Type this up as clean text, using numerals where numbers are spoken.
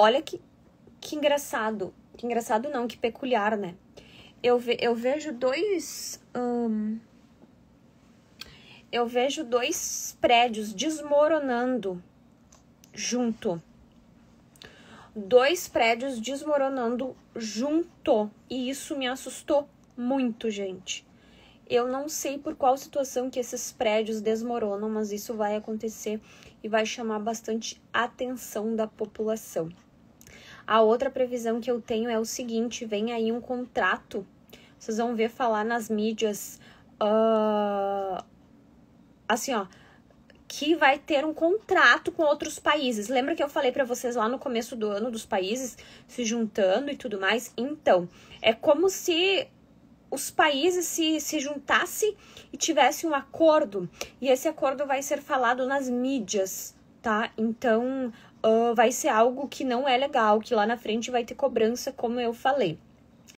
olha que engraçado. Que engraçado não, que peculiar, né? Eu vejo dois prédios desmoronando junto. Dois prédios desmoronando junto. E isso me assustou muito, gente. Eu não sei por qual situação que esses prédios desmoronam, mas isso vai acontecer e vai chamar bastante atenção da população. A outra previsão que eu tenho é o seguinte, vem aí um contrato, vocês vão ver falar nas mídias, assim, ó, que vai ter um contrato com outros países. Lembra que eu falei pra vocês lá no começo do ano dos países se juntando e tudo mais? Então, é como se os países se juntassem e tivessem um acordo. E esse acordo vai ser falado nas mídias, tá? Então, vai ser algo que não é legal, que lá na frente vai ter cobrança, como eu falei.